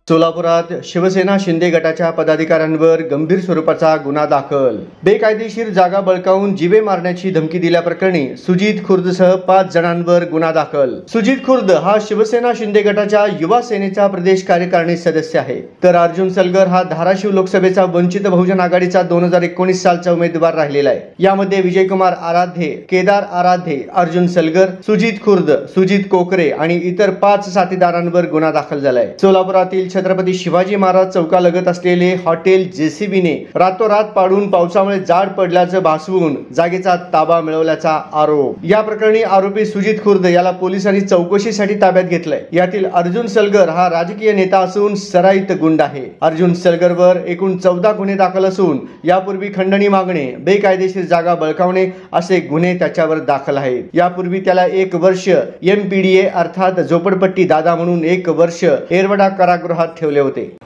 सोलापुरात शिवसेना शिंदे गटाच्या पदाधिकाऱ्यांवर गंभीर स्वरूपाचा गुन्हा दाखल। बेकायदेशीर जागा बळकावून जीवे मारण्याची धमकी दिल्याप्रकरणी सुजित खुर्दसह 5 जणांवर गुन्हा दाखल। सुजित खुर्द हा शिवसेना शिंदे गटाच्या युवा सेनेचा प्रदेश कार्यकारिणी सदस्य आहे, तर अर्जुन सलगर हा धाराशिव लोकसभेचा वंचित बहुजन आघाडीचा 2019 सालचा उमेदवार राहिलेला आहे। यामध्ये विजयकुमार आराध्ये, केदार आराध्ये, अर्जुन सलगर, सुजित खुर्द, सुजित कोकरे आणि इतर 5 साथीदारांवर गुन्हा दाखल झालाय। सोलापुरातील छत्रपती शिवाजी महाराज चौकालगत असलेले हॉटेल जेसीबीने रातोरात पाडून पावसामुळे जाड पडल्याचं भासवून जागेचा ताबा मिळवल्याचा आरोप। या प्रकरणी आरोपी सुजित खुर्द याला पोलिसांनी चौकशीसाठी ताब्यात घेतलंय। यातील अर्जुन सलगर हा राजकीय नेता असून सराईत गुंड आहे। अर्जुन सलगरवर एकूण 14 गुन्हे दाखल असून यापूर्वी खंडणी मागणे, बेकायदेशीर जागा बळकावणे असे गुन्हे त्याच्यावर दाखल आहेत। यापूर्वी त्याला 1 वर्ष MPDA अर्थात झोपडपट्टी दादा म्हणून 1 वर्ष एरवडा कारागृहात ठेवले होते।